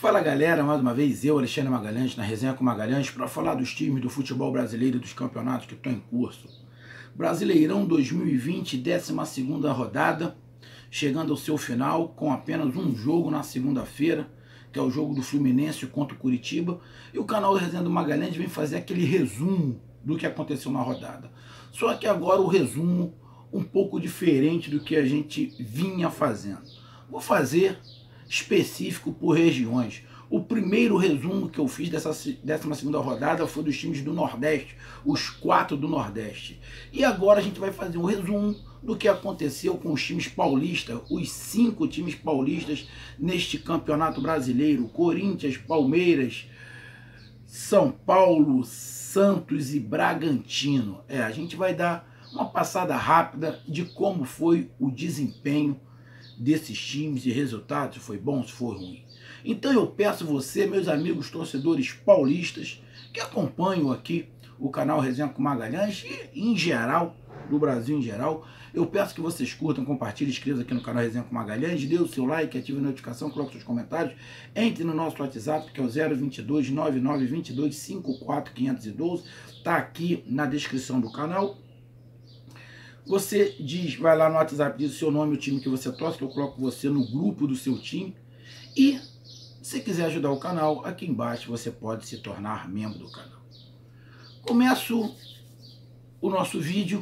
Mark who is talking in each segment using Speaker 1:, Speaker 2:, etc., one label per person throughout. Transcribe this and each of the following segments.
Speaker 1: Fala galera, mais uma vez eu, Alexandre Magalhães, na Resenha com Magalhães, para falar dos times do futebol brasileiro e dos campeonatos que estão em curso. Brasileirão 2020, 12ª rodada, chegando ao seu final com apenas um jogo na segunda-feira, que é o jogo do Fluminense contra o Curitiba, e o canal da Resenha do Magalhães vem fazer aquele resumo do que aconteceu na rodada. Só que agora o resumo um pouco diferente do que a gente vinha fazendo. Vou fazer específico por regiões. O primeiro resumo que eu fiz dessa 12ª rodada foi dos times do Nordeste, os 4 do Nordeste. E agora a gente vai fazer um resumo do que aconteceu com os times paulistas, os 5 times paulistas neste campeonato brasileiro: Corinthians, Palmeiras, São Paulo, Santos e Bragantino. A gente vai dar uma passada rápida de como foi o desempenho desses times e resultados, se foi bom, se foi ruim. Então eu peço você, meus amigos torcedores paulistas, que acompanham aqui o canal Resenha com Magalhães e em geral, do Brasil em geral, eu peço que vocês curtam, compartilhem, inscrevam aqui no canal Resenha com Magalhães, dê o seu like, ative a notificação, coloque seus comentários, entre no nosso WhatsApp, que é o 022 9922 54512, tá aqui na descrição do canal. Você vai lá no WhatsApp, diz o seu nome, o time que você torce, que eu coloco você no grupo do seu time. E se quiser ajudar o canal, aqui embaixo você pode se tornar membro do canal. Começo o nosso vídeo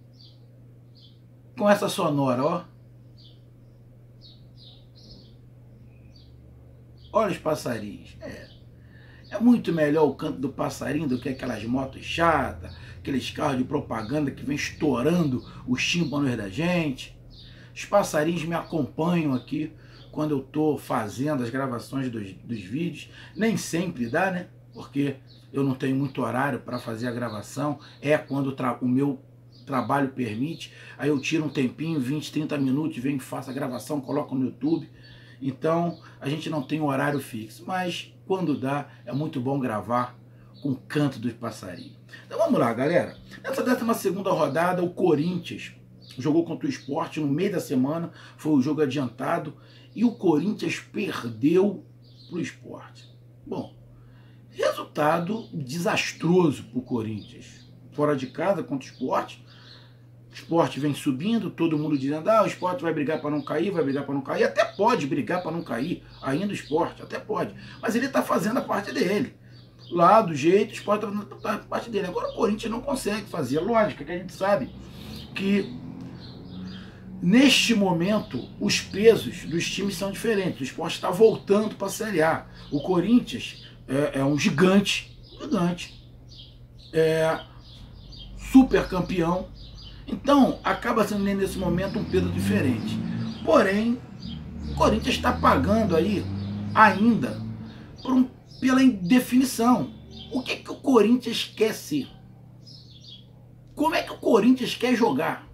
Speaker 1: com essa sonora, ó. Olha os passarinhos. É muito melhor o canto do passarinho do que aquelas motos chatas, aqueles carros de propaganda que vem estourando os tímpanos da gente. Os passarinhos me acompanham aqui quando eu estou fazendo as gravações dos vídeos. Nem sempre dá, né? Porque eu não tenho muito horário para fazer a gravação. Quando o meu trabalho permite. Aí eu tiro um tempinho, 20, 30 minutos, venho, faço a gravação, coloco no YouTube. Então a gente não tem um horário fixo. Mas quando dá, é muito bom gravar com o canto dos passarinhos. Então vamos lá, galera. Nessa 12ª rodada, o Corinthians jogou contra o Sport no meio da semana, foi o jogo adiantado, e o Corinthians perdeu para o Sport. Bom, resultado desastroso para o Corinthians. Fora de casa contra o Sport. O Sport vem subindo, todo mundo dizendo, o Sport vai brigar para não cair, vai brigar para não cair. Até pode brigar para não cair, ainda o Sport, até pode. Mas ele está fazendo a parte dele. Lá do jeito, o Sport está fazendo a parte dele. Agora o Corinthians não consegue fazer. Lógico que a gente sabe que neste momento os pesos dos times são diferentes. O Sport está voltando para a Série A. O Corinthians é um gigante, super campeão. Então acaba sendo nesse momento um peso diferente. Porém, o Corinthians está pagando aí ainda pela indefinição. O que o Corinthians quer ser? Como é que o Corinthians quer jogar?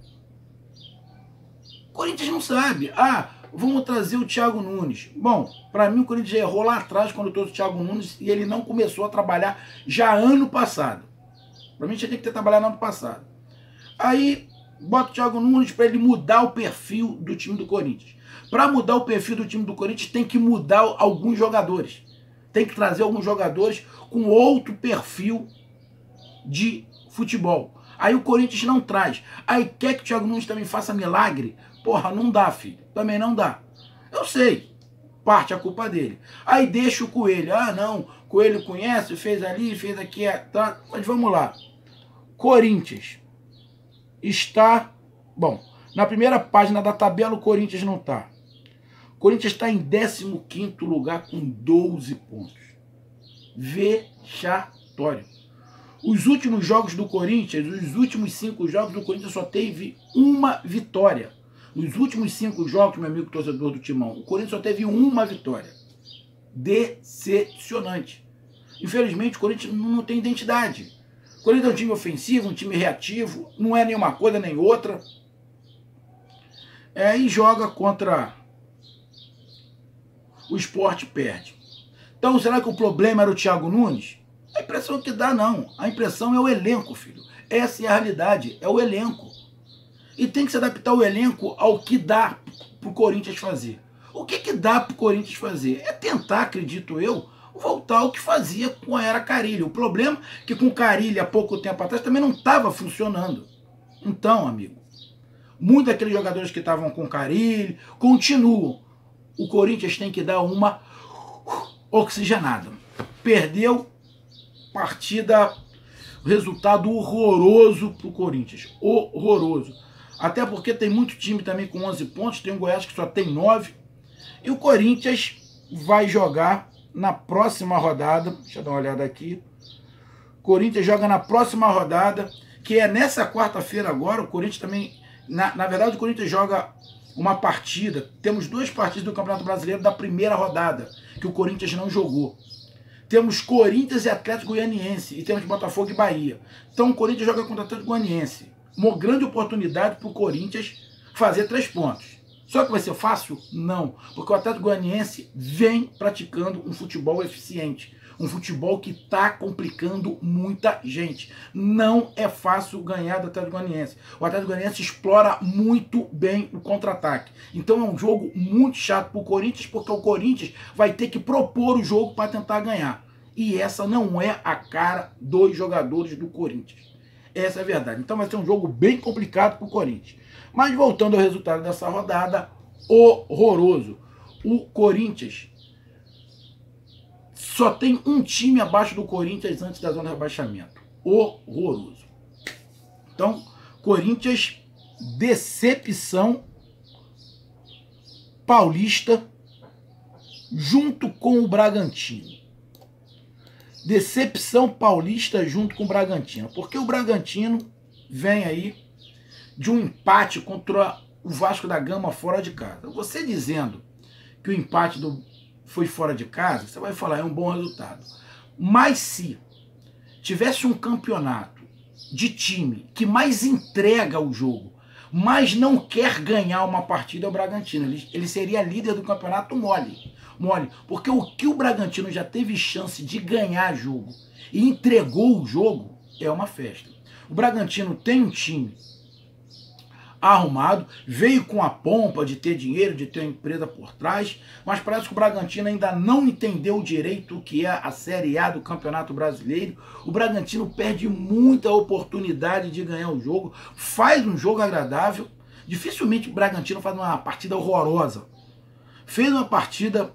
Speaker 1: O Corinthians não sabe. Vamos trazer o Thiago Nunes. Bom, para mim o Corinthians já errou lá atrás quando trouxe o Thiago Nunes e ele não começou a trabalhar já ano passado. Para mim já tem que ter trabalhado no ano passado. Aí bota o Thiago Nunes para ele mudar o perfil do time do Corinthians. Para mudar o perfil do time do Corinthians tem que mudar alguns jogadores. Tem que trazer alguns jogadores com outro perfil de futebol. Aí o Corinthians não traz. Aí quer que o Thiago Nunes também faça milagre? Porra, não dá, filho. Também não dá. Eu sei. Parte a culpa dele. Aí deixa o Coelho. Não. Coelho conhece, fez ali, fez aqui. Tá. Mas vamos lá. Corinthians está... Bom, na primeira página da tabela o Corinthians não está. O Corinthians está em 15º lugar com 12 pontos. Vexatório. Os últimos jogos do Corinthians, os últimos 5 jogos do Corinthians só teve uma vitória. Nos últimos 5 jogos, meu amigo torcedor do Timão, o Corinthians só teve uma vitória. Decepcionante. Infelizmente, o Corinthians não tem identidade. O Corinthians é um time ofensivo, um time reativo, não é nenhuma coisa nem outra. E joga contra o Sport, perde. Então, será que o problema era o Thiago Nunes? A impressão que dá, não. A impressão é o elenco, filho. Essa é a realidade, é o elenco. E tem que se adaptar o elenco ao que dá pro Corinthians fazer. O que dá para o Corinthians fazer? É tentar, acredito eu, voltar ao que fazia com a era Carille. O problema é que com o Carille, há pouco tempo atrás, também não estava funcionando. Então, amigo, muitos daqueles jogadores que estavam com o Carille continuam. O Corinthians tem que dar uma oxigenada. Perdeu, partida, resultado horroroso para o Corinthians. Horroroso. Até porque tem muito time também com 11 pontos, tem o Goiás que só tem 9. E o Corinthians vai jogar na próxima rodada. Deixa eu dar uma olhada aqui. O Corinthians joga na próxima rodada, que é nessa quarta-feira agora. O Corinthians também... Na verdade, o Corinthians joga uma partida. Temos 2 partidas do Campeonato Brasileiro da primeira rodada, que o Corinthians não jogou. Temos Corinthians e Atlético Goianiense. E temos Botafogo e Bahia. Então o Corinthians joga contra o Atlético Goianiense. Uma grande oportunidade para o Corinthians fazer 3 pontos. Só que vai ser fácil? Não. Porque o Atlético Goianiense vem praticando um futebol eficiente. Um futebol que está complicando muita gente. Não é fácil ganhar do Atlético Goianiense. O Atlético Goianiense explora muito bem o contra-ataque. Então é um jogo muito chato para o Corinthians, porque o Corinthians vai ter que propor o jogo para tentar ganhar. E essa não é a cara dos jogadores do Corinthians. Essa é a verdade. Então vai ser um jogo bem complicado para o Corinthians. Mas voltando ao resultado dessa rodada, horroroso. O Corinthians só tem um time abaixo do Corinthians antes da zona de rebaixamento. Horroroso. Então, Corinthians, decepção paulista junto com o Bragantino. Decepção paulista junto com o Bragantino. Porque o Bragantino vem aí de um empate contra o Vasco da Gama fora de casa. Você dizendo que o empate foi fora de casa, você vai falar, é um bom resultado. Mas se tivesse um campeonato de time que mais entrega o jogo, mas não quer ganhar uma partida, é o Bragantino. Ele seria líder do campeonato mole. Porque o que o Bragantino já teve chance de ganhar jogo e entregou o jogo é uma festa. O Bragantino tem um time arrumado, veio com a pompa de ter dinheiro, de ter uma empresa por trás, mas parece que o Bragantino ainda não entendeu direito o que é a Série A do Campeonato Brasileiro. O Bragantino perde muita oportunidade de ganhar o jogo, faz um jogo agradável. Dificilmente o Bragantino faz uma partida horrorosa. Fez uma partida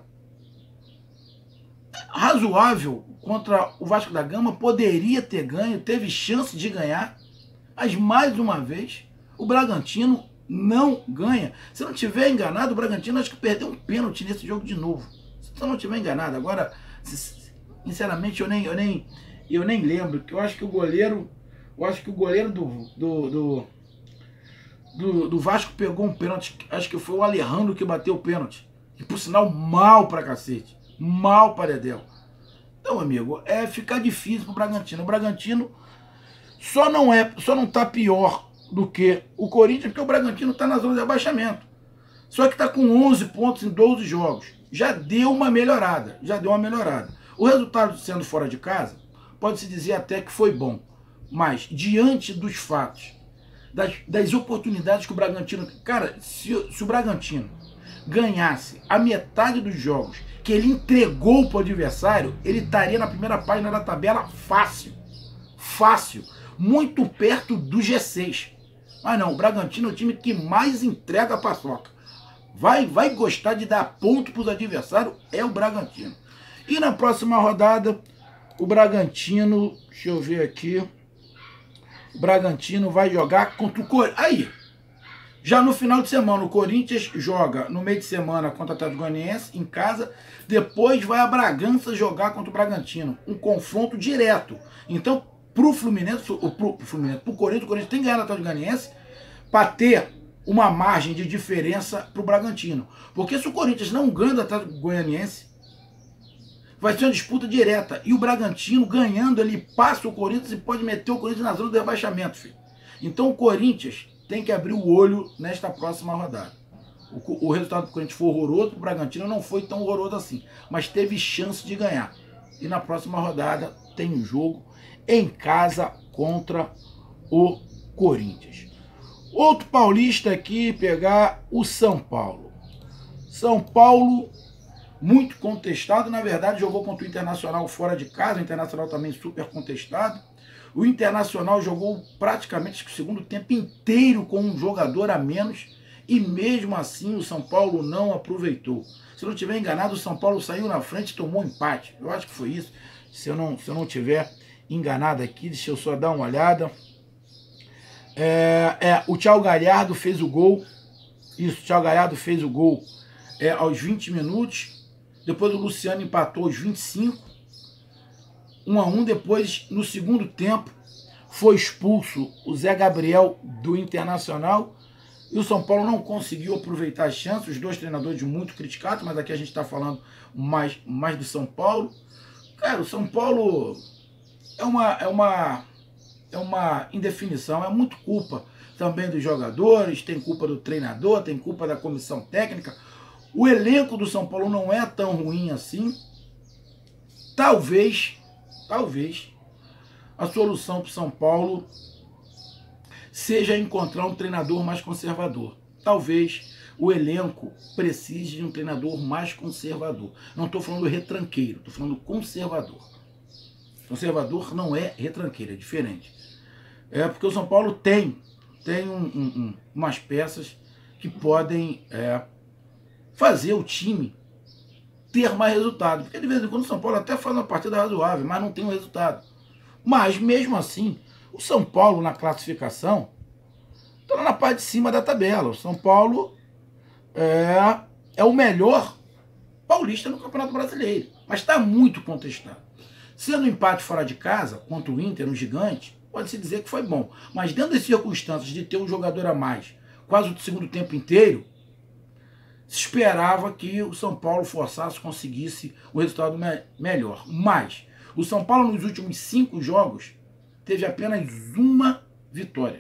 Speaker 1: razoável contra o Vasco da Gama, poderia ter ganho, teve chance de ganhar, mas mais uma vez o Bragantino não ganha. Se eu não estiver enganado, o Bragantino acho que perdeu um pênalti nesse jogo de novo. Se eu não estiver enganado, agora, sinceramente, eu nem lembro, que eu acho que o goleiro, do Vasco pegou um pênalti, acho que foi o Alejandro que bateu o pênalti. E por sinal, mal pra cacete. Mal para Dedéu. Então, amigo, ficar difícil pro Bragantino. O Bragantino só não tá pior do que o Corinthians, porque o Bragantino tá na zona de abaixamento. Só que tá com 11 pontos em 12 jogos. Já deu uma melhorada. O resultado sendo fora de casa, pode-se dizer até que foi bom. Mas, diante dos fatos, das oportunidades que o Bragantino... Cara, se o Bragantino ganhasse a metade dos jogos que ele entregou para o adversário, ele estaria na primeira página da tabela fácil. Fácil. Muito perto do G6. Mas não, o Bragantino é o time que mais entrega a paçoca. Vai gostar de dar ponto para os adversários, é o Bragantino. E na próxima rodada, o Bragantino, deixa eu ver aqui, o Bragantino vai jogar contra o Corinthians. Aí, já no final de semana, o Corinthians joga no meio de semana contra o Atlético Goianiense, em casa. Depois vai a Bragança jogar contra o Bragantino. Um confronto direto. Então, pro Corinthians, o Corinthians tem que ganhar no Atlético Goianiense para ter uma margem de diferença pro Bragantino. Porque se o Corinthians não ganha do Atlético Goianiense, vai ser uma disputa direta. E o Bragantino, ganhando, ele passa o Corinthians e pode meter o Corinthians na zona do rebaixamento, filho. Então o Corinthians tem que abrir o olho nesta próxima rodada. O resultado do Corinthians foi horroroso, o Bragantino não foi tão horroroso assim, mas teve chance de ganhar. E na próxima rodada tem um jogo em casa contra o Corinthians. Outro paulista aqui, pegar o São Paulo. São Paulo, muito contestado, na verdade jogou contra o Internacional fora de casa, o Internacional também super contestado. O Internacional jogou praticamente o segundo tempo inteiro com um jogador a menos e mesmo assim o São Paulo não aproveitou. Se eu não estiver enganado, o São Paulo saiu na frente e tomou um empate. Eu acho que foi isso. Se eu não estiver enganado aqui, deixa eu só dar uma olhada. O Thiago Galhardo fez o gol. Isso, o Thiago Galhardo fez o gol aos 20 minutos. Depois o Luciano empatou aos 25. 1-1. Depois, no segundo tempo, foi expulso o Zé Gabriel do Internacional. E o São Paulo não conseguiu aproveitar as chances. Os dois treinadores muito criticados, mas aqui a gente está falando mais do São Paulo. Cara, o São Paulo é uma indefinição, é muito culpa também dos jogadores, tem culpa do treinador, tem culpa da comissão técnica. O elenco do São Paulo não é tão ruim assim. Talvez a solução para o São Paulo seja encontrar um treinador mais conservador. Talvez o elenco precise de um treinador mais conservador. Não estou falando retranqueiro, estou falando conservador. Conservador não é retranqueiro, é diferente. Porque o São Paulo tem umas peças que podem fazer o time ter mais resultado. Porque de vez em quando o São Paulo até faz uma partida razoável, mas não tem um resultado. Mas mesmo assim, o São Paulo na classificação está lá na parte de cima da tabela. O São Paulo é o melhor paulista no Campeonato Brasileiro, mas está muito contestado. Sendo um empate fora de casa, contra o Inter, um gigante, pode-se dizer que foi bom. Mas dentro das circunstâncias de ter um jogador a mais, quase o segundo tempo inteiro, se esperava que o São Paulo forçasse, conseguisse o resultado melhor. Mas o São Paulo nos últimos 5 jogos teve apenas uma vitória.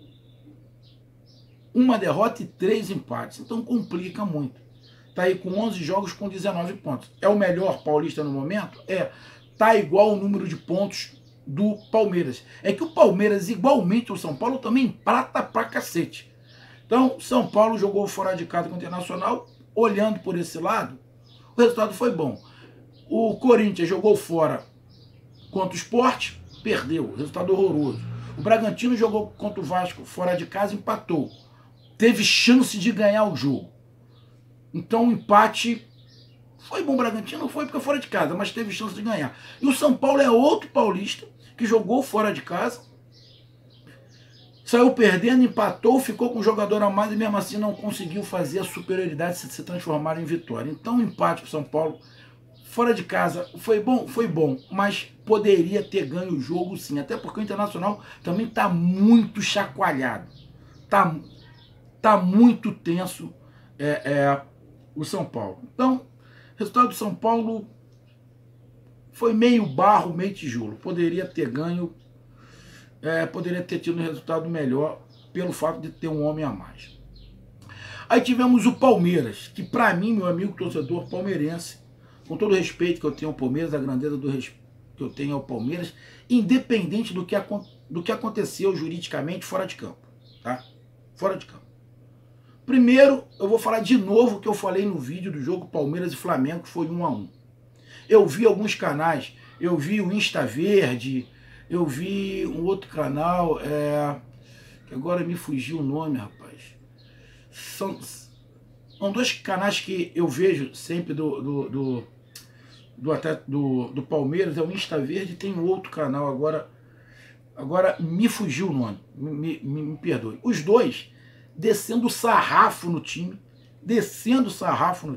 Speaker 1: Uma derrota e 3 empates. Então complica muito. Está aí com 11 jogos com 19 pontos. É o melhor paulista no momento? Tá igual o número de pontos do Palmeiras. É que o Palmeiras, igualmente o São Paulo, também empata pra cacete. Então, São Paulo jogou fora de casa com o Internacional. Olhando por esse lado, o resultado foi bom. O Corinthians jogou fora contra o Sport, perdeu. Resultado horroroso. O Bragantino jogou contra o Vasco fora de casa, empatou. Teve chance de ganhar o jogo. Então, o empate foi bom. O Bragantino não foi porque fora de casa, mas teve chance de ganhar. E o São Paulo é outro paulista que jogou fora de casa, saiu perdendo, empatou, ficou com o jogador a mais e mesmo assim não conseguiu fazer a superioridade se transformar em vitória. Então, empate para o São Paulo fora de casa foi bom, mas poderia ter ganho o jogo sim, até porque o Internacional também está muito chacoalhado, tá muito tenso o São Paulo. Então, o resultado do São Paulo foi meio barro, meio tijolo. Poderia ter ganho, poderia ter tido um resultado melhor pelo fato de ter um homem a mais. Aí tivemos o Palmeiras, que para mim, meu amigo torcedor palmeirense, com todo o respeito que eu tenho ao Palmeiras, a grandeza que eu tenho ao Palmeiras, independente do que aconteceu juridicamente fora de campo, tá? Fora de campo. Primeiro, eu vou falar de novo o que eu falei no vídeo do jogo Palmeiras e Flamengo, que foi 1-1. Eu vi alguns canais, eu vi o Insta Verde, eu vi um outro canal, que agora me fugiu o nome, rapaz. São 2 canais que eu vejo sempre do Palmeiras, é o Insta Verde, e tem um outro canal, agora me fugiu o nome, me perdoe. Os 2 descendo o sarrafo no time, descendo o sarrafo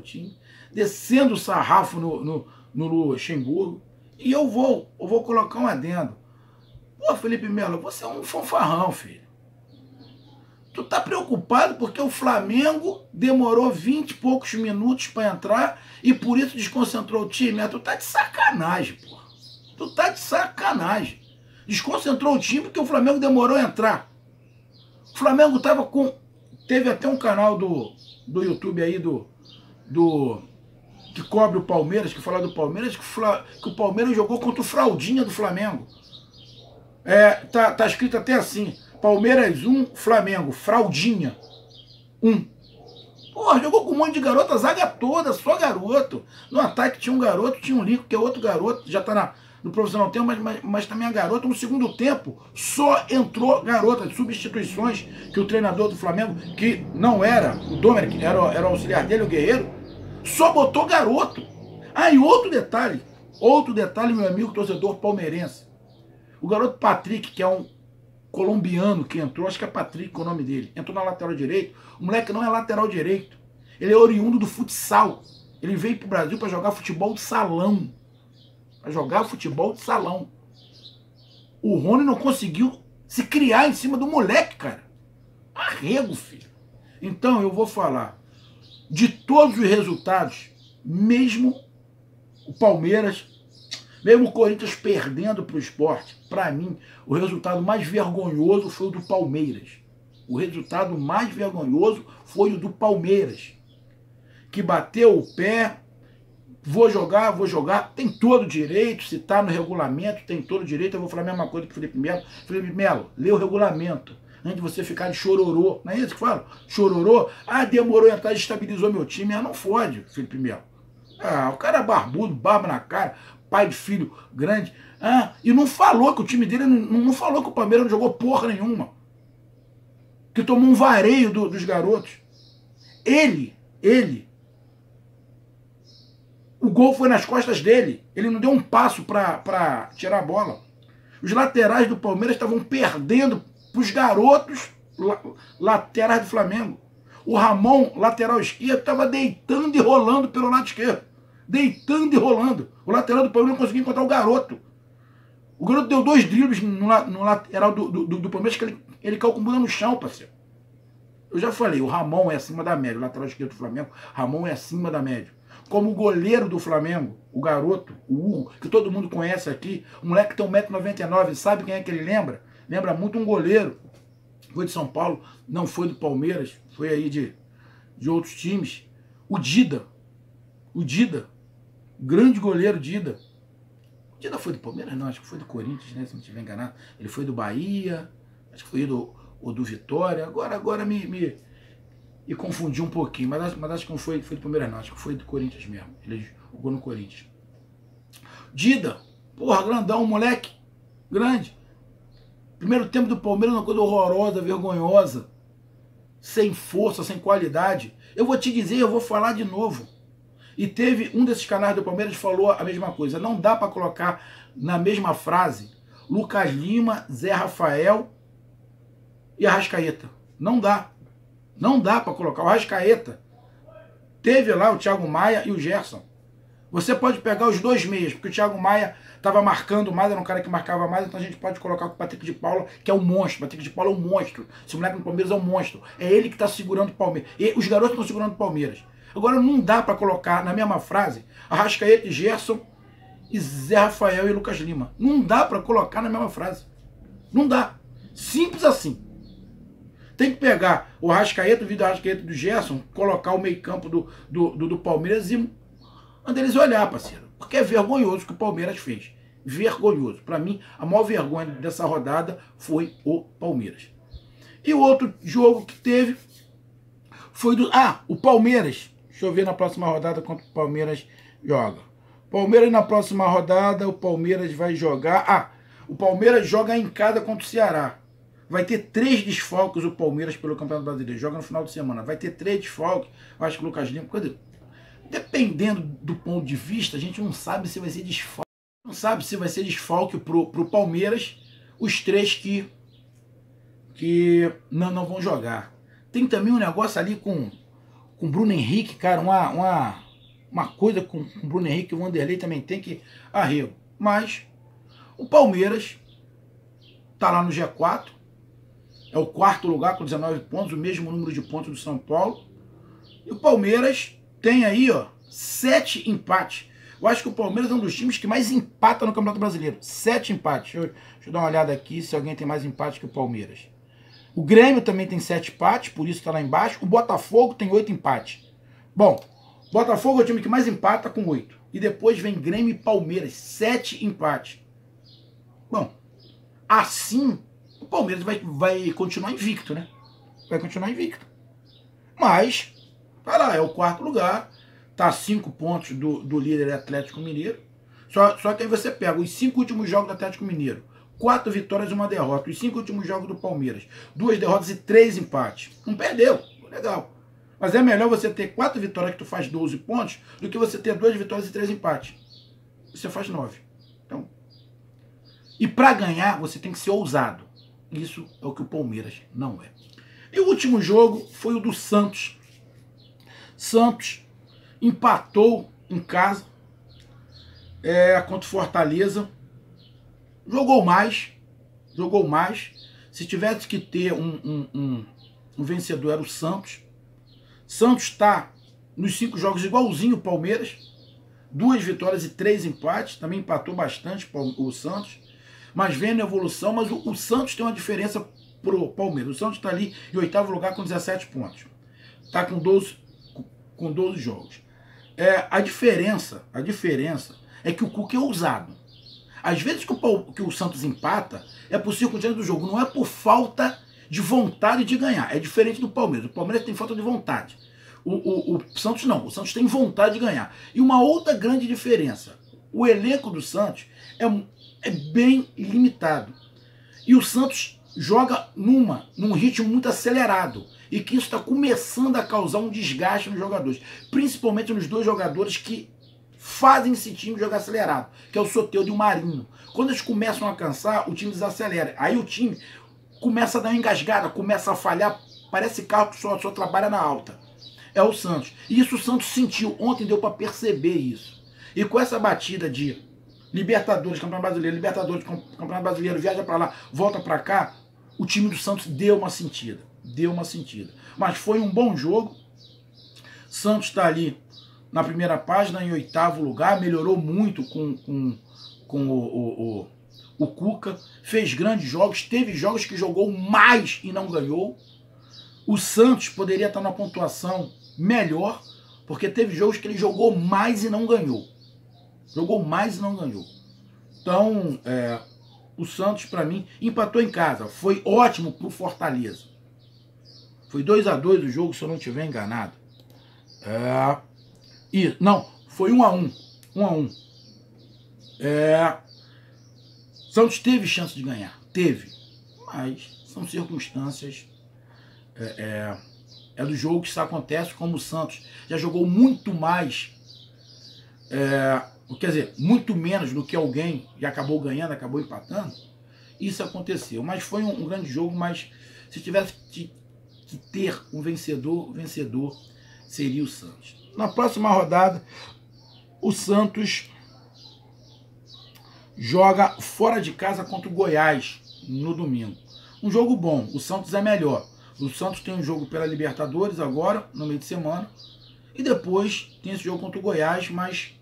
Speaker 1: no Luxemburgo. E eu vou colocar um adendo. Pô, Felipe Melo, você é um fanfarrão, filho. Tu tá preocupado porque o Flamengo demorou 20 e poucos minutos para entrar e por isso desconcentrou o time? Tu tá de sacanagem, pô. Tu tá de sacanagem. Desconcentrou o time porque o Flamengo demorou a entrar. O Flamengo tava com... Teve até um canal do YouTube aí que cobre o Palmeiras, que fala do Palmeiras, que o Palmeiras jogou contra o Fraldinha do Flamengo. Tá escrito até assim, Palmeiras 1, Flamengo, Fraldinha 1. Pô, jogou com um monte de garoto, a zaga toda, só garoto. No ataque tinha um garoto, tinha um Lico, que é outro garoto, já tá no profissional tempo, mas também é garoto. No segundo tempo, só entrou garoto. As substituições que o treinador do Flamengo, que não era o Domenic, era o auxiliar dele, o Guerreiro, só botou garoto. Ah, e outro detalhe, meu amigo torcedor palmeirense. O garoto Patrick, que é um colombiano que entrou, acho que é Patrick o nome dele, entrou na lateral direito. O moleque não é lateral direito, ele é oriundo do futsal. Ele veio pro Brasil para jogar futebol de salão. Para jogar futebol de salão. O Rony não conseguiu se criar em cima do moleque, cara. Arrego, filho. Então eu vou falar de todos os resultados, mesmo o Palmeiras, mesmo o Corinthians perdendo para o Sport, para mim, o resultado mais vergonhoso foi o do Palmeiras. O resultado mais vergonhoso foi o do Palmeiras, que bateu o pé, vou jogar, tem todo o direito, se está no regulamento, tem todo o direito. Eu vou falar a mesma coisa que o Felipe Melo. Felipe Melo, lê o regulamento, antes de você ficar de chororô. Não é isso que fala? Chororô? Ah, demorou a entrar, estabilizou meu time. Ah, não fode, Felipe Melo. Ah, o cara é barbudo, barba na cara, pai de filho grande. Ah, e não falou que o time dele, não falou que o Palmeiras não jogou porra nenhuma. Que tomou um vareio dos garotos. Ele, o gol foi nas costas dele. Ele não deu um passo para tirar a bola. Os laterais do Palmeiras estavam perdendo para os garotos laterais do Flamengo. O Ramon, lateral esquerdo, estava deitando e rolando pelo lado esquerdo. Deitando e rolando. O lateral do Palmeiras não conseguia encontrar o garoto. O garoto deu 2 dribles no lateral do Palmeiras que ele caiu com a bunda no chão, parceiro. Eu já falei, o Ramon é acima da média. O lateral esquerdo do Flamengo, Ramon é acima da média. Como o goleiro do Flamengo, o garoto, o Hugo, que todo mundo conhece aqui, o moleque tem 1,99 m, sabe quem é que ele lembra? Lembra muito um goleiro. Foi de São Paulo, não foi do Palmeiras, foi aí de outros times. O Dida, grande goleiro Dida. O Dida foi do Palmeiras? Não, acho que foi do Corinthians, né? Se não estiver enganado. Ele foi do Bahia, acho que foi do Vitória. Agora me confundi um pouquinho, mas acho que não foi do Palmeiras, não. Acho que foi do Corinthians mesmo. Ele jogou no Corinthians. Dida, porra, grandão, moleque, grande. Primeiro tempo do Palmeiras, uma coisa horrorosa, vergonhosa, sem força, sem qualidade. Eu vou te dizer, eu vou falar de novo. E teve um desses canais do Palmeiras que falou a mesma coisa. Não dá para colocar na mesma frase Lucas Lima, Zé Rafael e Arrascaeta. Não dá. Não dá para colocar. O Arrascaeta teve lá o Thiago Maia e o Gerson. Você pode pegar os 2 meias, porque o Thiago Maia estava marcando mais, era um cara que marcava mais, então a gente pode colocar o Patrick de Paula, que é um monstro. O Patrick de Paula é um monstro. Esse moleque no Palmeiras é um monstro. É ele que está segurando o Palmeiras. E os garotos estão segurando o Palmeiras. Agora não dá para colocar na mesma frase Arrascaeta e Gerson e Zé Rafael e Lucas Lima. Não dá para colocar na mesma frase. Não dá. Simples assim. Tem que pegar o Arrascaeta, o vídeo do Arrascaeta e do Gerson, colocar o meio campo do Palmeiras e mandar eles olhar, parceiro. Porque é vergonhoso o que o Palmeiras fez. Vergonhoso. Para mim, a maior vergonha dessa rodada foi o Palmeiras. E o outro jogo que teve foi o Palmeiras. Deixa eu ver na próxima rodada quanto o Palmeiras joga. Palmeiras na próxima rodada, o Palmeiras vai jogar... o Palmeiras joga em casa contra o Ceará. Vai ter 3 desfalques o Palmeiras pelo Campeonato Brasileiro. Joga no final de semana. Vai ter 3 desfalques. Eu acho que o Lucas Lima... Dependendo do ponto de vista, a gente não sabe se vai ser desfalque. Não sabe se vai ser desfalque pro Palmeiras os 3 que não vão jogar. Tem também um negócio ali com o Bruno Henrique, cara. Uma coisa com o Bruno Henrique, o Vanderlei também tem que arrego. Mas o Palmeiras tá lá no G4. É o 4º lugar com 19 pontos, o mesmo número de pontos do São Paulo. E o Palmeiras tem aí, 7 empates. Eu acho que o Palmeiras é um dos times que mais empata no Campeonato Brasileiro. 7 empates. Deixa eu dar uma olhada aqui se alguém tem mais empates que o Palmeiras. O Grêmio também tem 7 empates, por isso está lá embaixo. O Botafogo tem 8 empates. Bom, o Botafogo é o time que mais empata com 8. E depois vem Grêmio e Palmeiras, 7 empates. Bom, assim o Palmeiras vai continuar invicto, né? Vai continuar invicto. Mas Vai lá, é o quarto lugar, tá a 5 pontos do líder Atlético Mineiro. Só que aí você pega os 5 últimos jogos do Atlético Mineiro, 4 vitórias e 1 derrota. Os 5 últimos jogos do Palmeiras, 2 derrotas e 3 empates. Não perdeu, legal. Mas é melhor você ter 4 vitórias que tu faz 12 pontos do que você ter 2 vitórias e 3 empates. Você faz 9. Então, e para ganhar, você tem que ser ousado. Isso é o que o Palmeiras não é. E o último jogo foi o do Santos. Santos empatou em casa contra o Fortaleza. Jogou mais. Se tivesse que ter um vencedor, era o Santos. Santos está nos 5 jogos igualzinho o Palmeiras. 2 vitórias e 3 empates. Também empatou bastante o Santos. Mas vendo a evolução. Mas o Santos tem uma diferença pro Palmeiras. O Santos está ali em 8º lugar com 17 pontos. Está com 12 jogos. A diferença é que o Cuca é ousado. Às vezes que o Santos empata é por circunstância do jogo, não é por falta de vontade de ganhar. É diferente do Palmeiras. O Palmeiras tem falta de vontade. O Santos não. O Santos tem vontade de ganhar. E uma outra grande diferença. O elenco do Santos é bem limitado. E o Santos joga num ritmo muito acelerado. E que isso está começando a causar um desgaste nos jogadores. Principalmente nos 2 jogadores que fazem esse time jogar acelerado, que é o Soteldo e o Marinho. Quando eles começam a cansar, o time desacelera. Aí o time começa a dar uma engasgada, começa a falhar, parece carro que só trabalha na alta. É o Santos. E isso o Santos sentiu. Ontem deu para perceber isso. E com essa batida de Libertadores, Campeonato Brasileiro, Libertadores, Campeonato Brasileiro, viaja para lá, volta para cá, o time do Santos deu uma sentida. Mas foi um bom jogo. Santos está ali na primeira página, em 8º lugar, melhorou muito com o Cuca, fez grandes jogos, teve jogos que jogou mais e não ganhou. O Santos poderia estar numa pontuação melhor, porque teve jogos que ele jogou mais e não ganhou. Então, o Santos, para mim, empatou em casa. Foi ótimo pro Fortaleza. Foi 2-2 o jogo, se eu não estiver enganado. Não, foi 1-1. Santos teve chance de ganhar. Teve. Mas são circunstâncias. É do jogo que isso acontece, como o Santos já jogou muito mais. Quer dizer, muito menos do que alguém e acabou ganhando, acabou empatando. Isso aconteceu. Mas foi um grande jogo, mas se tivesse que ter um vencedor, o vencedor seria o Santos. Na próxima rodada, o Santos joga fora de casa contra o Goiás no domingo. Um jogo bom, o Santos é melhor. O Santos tem um jogo pela Libertadores agora, no meio de semana, e depois tem esse jogo contra o Goiás, mas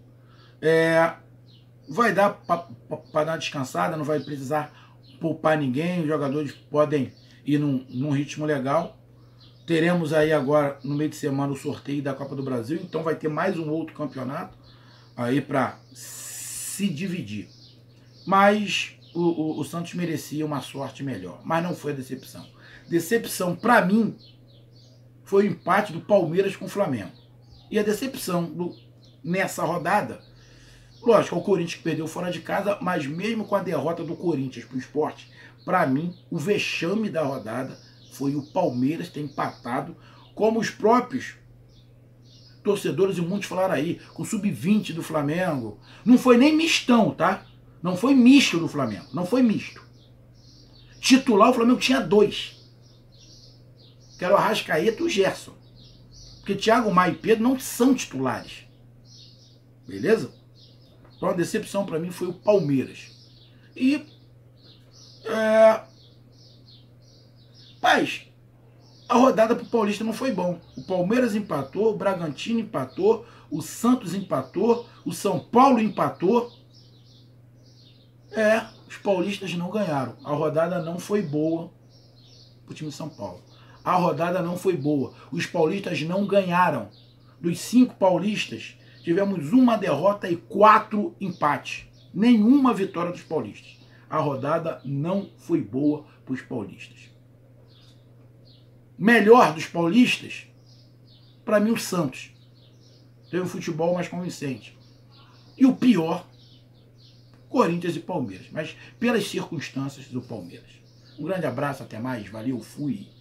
Speaker 1: vai dar para dar uma descansada, não vai precisar poupar ninguém, os jogadores podem ir num ritmo legal. Teremos aí agora, no meio de semana, o sorteio da Copa do Brasil, então vai ter mais um outro campeonato aí para se dividir. Mas o Santos merecia uma sorte melhor, mas não foi a decepção. Decepção, para mim, foi o empate do Palmeiras com o Flamengo. E a decepção nessa rodada, lógico, o Corinthians que perdeu fora de casa, mas mesmo com a derrota do Corinthians para o Sport, para mim, o vexame da rodada foi o Palmeiras ter empatado, como os próprios torcedores e muitos falaram aí, com o sub-20 do Flamengo. Não foi nem mistão, tá? Não foi misto do Flamengo, não foi misto. Titular, o Flamengo tinha 2. Que era o Arrascaeta e o Gerson. Porque Thiago Maia e Pedro não são titulares. Beleza? Então a decepção para mim foi o Palmeiras. E mas a rodada pro Paulista não foi bom. O Palmeiras empatou, o Bragantino empatou, o Santos empatou, o São Paulo empatou. Os paulistas não ganharam. A rodada não foi boa pro time de São Paulo. A rodada não foi boa. Os paulistas não ganharam. Dos 5 paulistas, tivemos 1 derrota e 4 empates. Nenhuma vitória dos paulistas. A rodada não foi boa pros paulistas. Melhor dos paulistas, para mim o Santos teve um futebol mais convincente. E o pior, Corinthians e Palmeiras. Mas pelas circunstâncias do Palmeiras. Um grande abraço, até mais. Valeu, fui.